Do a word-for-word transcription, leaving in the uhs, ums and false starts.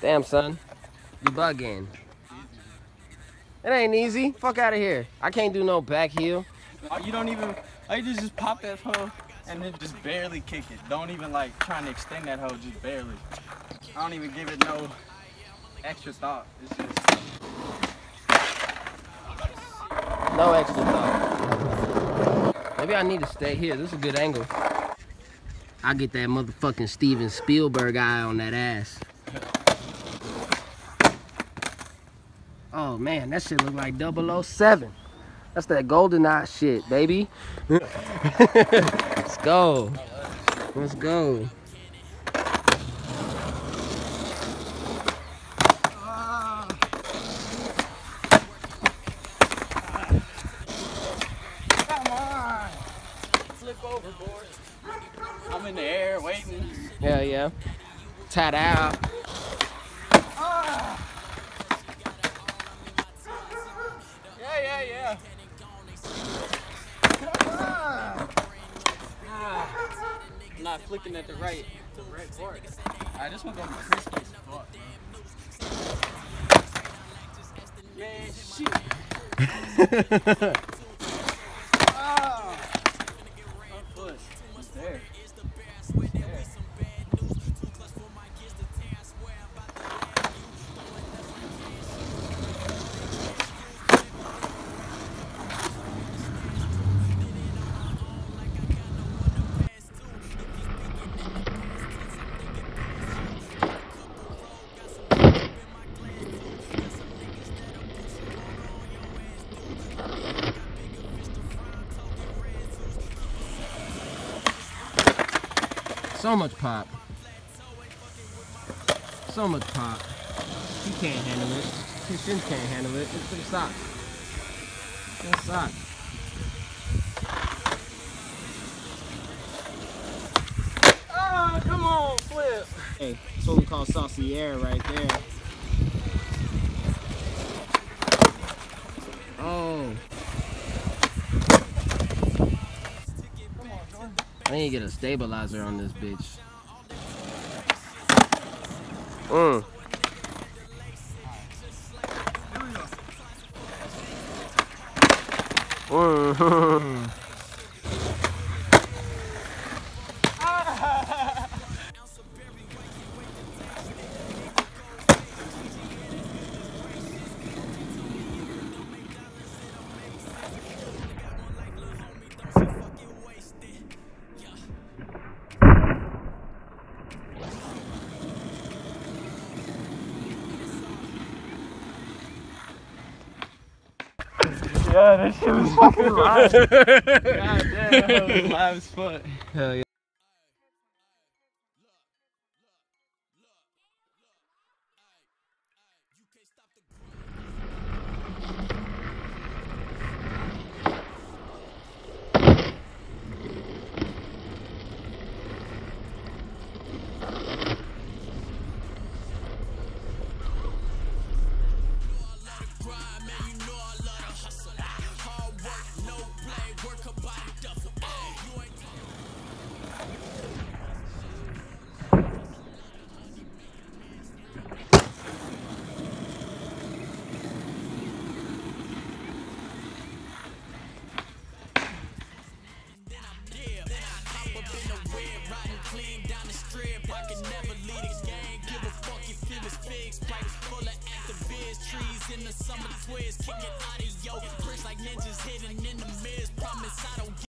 Damn, son. You bugging. It ain't easy. Fuck out of here. I can't do no back heel. Oh, you don't even, oh, you just, just pop that hoe and then just barely kick it. Don't even like trying to extend that hoe, just barely. I don't even give it no extra thought. It's just... No extra thought. Maybe I need to stay here. This is a good angle. I get that motherfucking Steven Spielberg eye on that ass. Oh man, that shit look like double oh seven. That's that golden eye shit, baby. Let's go. Let's go. Come on. Flip overboard. I'm in the air waiting. Yeah, yeah. Tied out. Ah. Yeah, yeah, yeah. Come on. Ah. I'm not flicking at the right, the right part. Alright, this one's gonna be crispy as fuck, bro. Man, shit. Ah. Front foot. It's there. It's there. So much pop. So much pop. He can't handle it. His shins can't handle it. Look at the socks. That socks. Oh, come on, flip. Hey, that's what we call saucier right there. Oh. I need to get a stabilizer on this bitch. Mm. Mm. Yeah, that shit was fucking live. God damn, that was live as fuck. Hell yeah. In the summer twist, kicking out of yo